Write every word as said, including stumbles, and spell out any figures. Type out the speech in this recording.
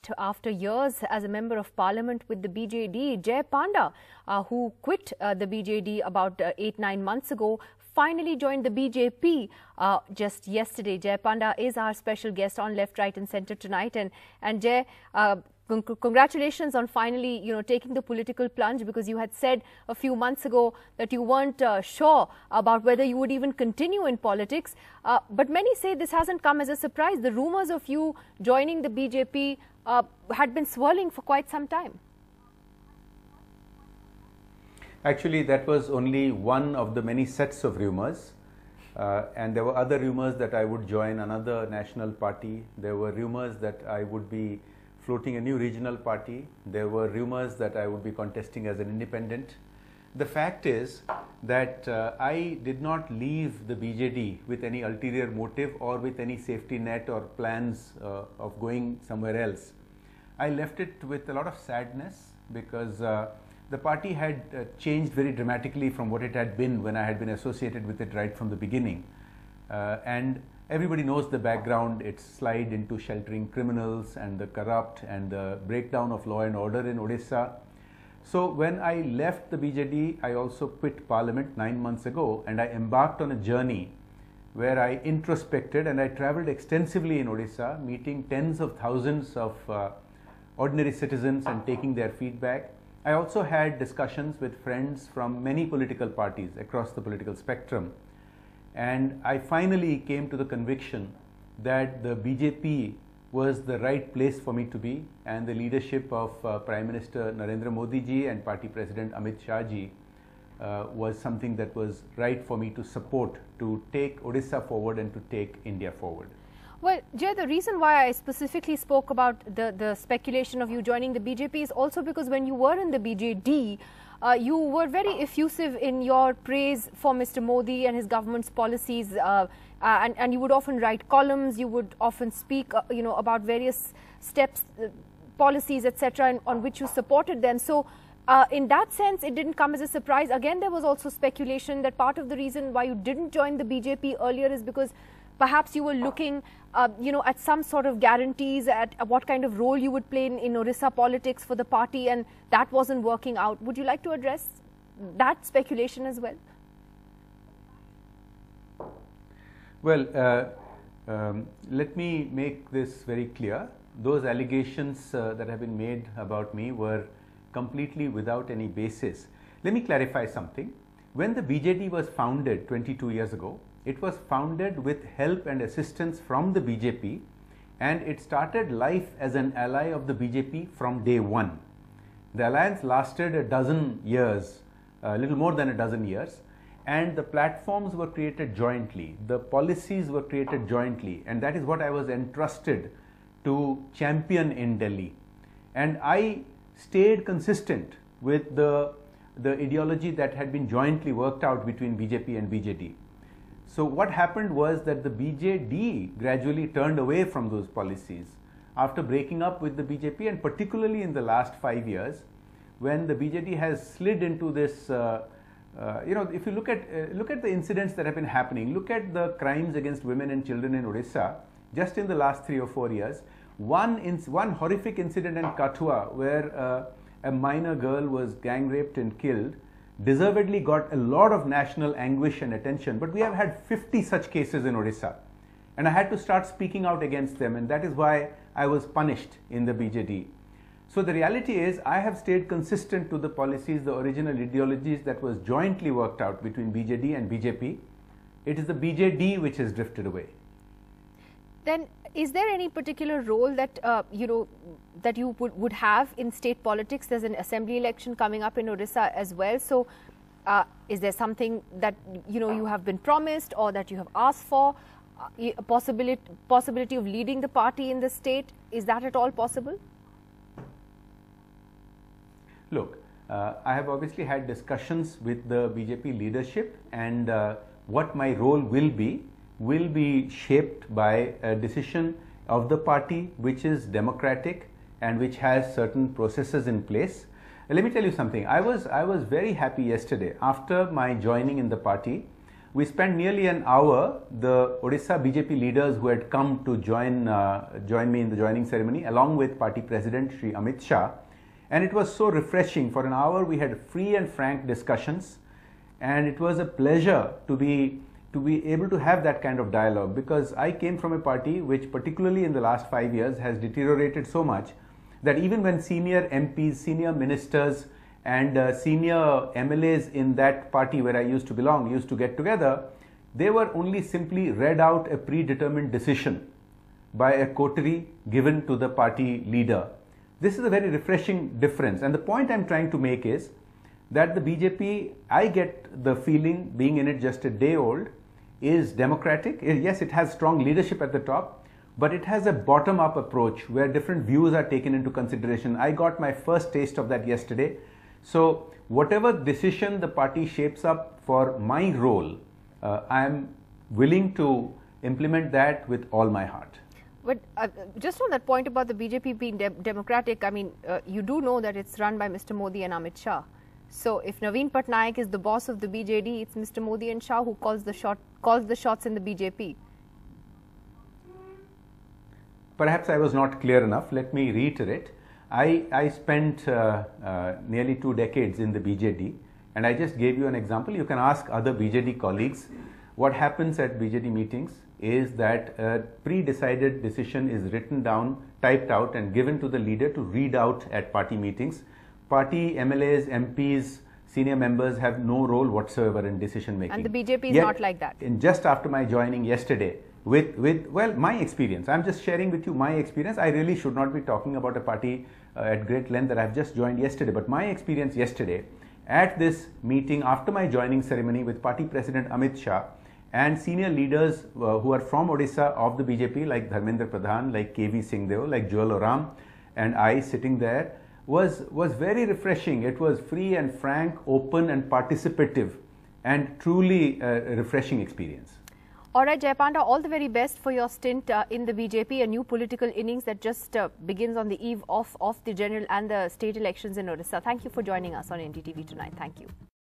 After years as a member of parliament with the B J D, Jai Panda, uh, who quit uh, the B J D about uh, eight, nine months ago, finally joined the B J P uh, just yesterday. Jai Panda is our special guest on Left, Right and Centre tonight. And, and Jai, uh, con congratulations on finally, you know, taking the political plunge, because you had said a few months ago that you weren't uh, sure about whether you would even continue in politics. Uh, but many say this hasn't come as a surprise. The rumours of you joining the B J P uh, had been swirling for quite some time. Actually, that was only one of the many sets of rumours. Uh, and there were other rumours that I would join another national party. There were rumours that I would be floating a new regional party. There were rumours that I would be contesting as an independent. The fact is that uh, I did not leave the B J D with any ulterior motive or with any safety net or plans uh, of going somewhere else. I left it with a lot of sadness, because uh, the party had uh, changed very dramatically from what it had been when I had been associated with it right from the beginning. Uh, and everybody knows the background. Its slide into sheltering criminals and the corrupt and the breakdown of law and order in Odisha. So when I left the B J D, I also quit parliament nine months ago, and I embarked on a journey where I introspected, and I travelled extensively in Odisha, meeting tens of thousands of uh, ordinary citizens and taking their feedback. I also had discussions with friends from many political parties across the political spectrum. And I finally came to the conviction that the B J P was the right place for me to be, and the leadership of uh, Prime Minister Narendra Modi ji and Party President Amit Shah ji uh, was something that was right for me to support, to take Odisha forward and to take India forward. Well, Jai, the reason why I specifically spoke about the, the speculation of you joining the B J P is also because when you were in the B J D, uh, you were very effusive in your praise for Mister Modi and his government's policies, uh, uh, and, and you would often write columns, you would often speak, uh, you know, about various steps, uh, policies, et cetera, on which you supported them. So, uh, in that sense, it didn't come as a surprise. Again, there was also speculation that part of the reason why you didn't join the B J P earlier is because perhaps you were looking, uh, you know, at some sort of guarantees at what kind of role you would play in, in Orissa politics for the party, and that wasn't working out. Would you like to address that speculation as well? Well, uh, um, let me make this very clear. Those allegations uh, that have been made about me were completely without any basis. Let me clarify something. When the B J D was founded twenty-two years ago, it was founded with help and assistance from the B J P, and it started life as an ally of the B J P from day one. The alliance lasted a dozen years, a little more than a dozen years, and the platforms were created jointly, the policies were created jointly, and that is what I was entrusted to champion in Delhi. And I stayed consistent with the, the ideology that had been jointly worked out between B J P and B J D. So what happened was that the B J D gradually turned away from those policies after breaking up with the B J P, and particularly in the last five years, when the B J D has slid into this, uh, uh, you know, if you look at, uh, look at the incidents that have been happening, look at the crimes against women and children in Odisha, just in the last three or four years. One, in, one horrific incident in Kathua, where uh, a minor girl was gang raped and killed, deservedly got a lot of national anguish and attention, but we have had fifty such cases in Odisha, and I had to start speaking out against them, and that is why I was punished in the B J D. So the reality is, I have stayed consistent to the policies, the original ideologies that was jointly worked out between B J D and B J P. It is the B J D which has drifted away. Then, is there any particular role that uh, you know that you would, would have in state politics? There's an assembly election coming up in Odisha as well. So, uh, is there something that you know you have been promised or that you have asked for? Uh, a possibility possibility of leading the party in the state, is that at all possible? Look, uh, I have obviously had discussions with the B J P leadership, and uh, what my role will be will be shaped by a decision of the party, which is democratic and which has certain processes in place. Let me tell you something. I was, I was very happy yesterday after my joining in the party. We spent nearly an hour, the Odisha B J P leaders who had come to join, uh, join me in the joining ceremony, along with party president Shri Amit Shah. And it was so refreshing. For an hour, we had free and frank discussions. And it was a pleasure to be, to be able to have that kind of dialogue, because I came from a party which, particularly in the last five years, has deteriorated so much that even when senior M Ps, senior ministers, and uh, senior M L As in that party where I used to belong used to get together, they were only simply read out a predetermined decision by a coterie given to the party leader. This is a very refreshing difference, and the point I'm trying to make is that the B J P, I get the feeling, being in it just a day old, is democratic. Yes, it has strong leadership at the top, but it has a bottom-up approach where different views are taken into consideration. I got my first taste of that yesterday. So whatever decision the party shapes up for my role, uh, I am willing to implement that with all my heart. But uh, just on that point about the B J P being de democratic, I mean, uh, you do know that it's run by Mister Modi and Amit Shah. So if Naveen Patnaik is the boss of the B J D, it's Mister Modi and Shah who calls the shot, calls the shots in the B J P. Perhaps I was not clear enough. Let me reiterate. I, I spent uh, uh, nearly two decades in the B J D, and I just gave you an example. You can ask other B J D colleagues. What happens at B J D meetings is that a pre-decided decision is written down, typed out, and given to the leader to read out at party meetings. Party M L As, M Ps, senior members have no role whatsoever in decision making. And the B J P is Yet, not like that. In just after my joining yesterday, with, with, well, my experience, I'm just sharing with you my experience. I really should not be talking about a party uh, at great length that I've just joined yesterday, but my experience yesterday at this meeting after my joining ceremony with party president Amit Shah and senior leaders uh, who are from Odisha of the B J P, like Dharmendra Pradhan, like K V Singhdeo, like Joel Oram, and I sitting there, was, was very refreshing. It was free and frank, open and participative, and truly a refreshing experience. All right, Jai Panda, all the very best for your stint uh, in the B J P, a new political innings that just uh, begins on the eve of, of the general and the state elections in Odisha. Thank you for joining us on N D T V tonight. Thank you.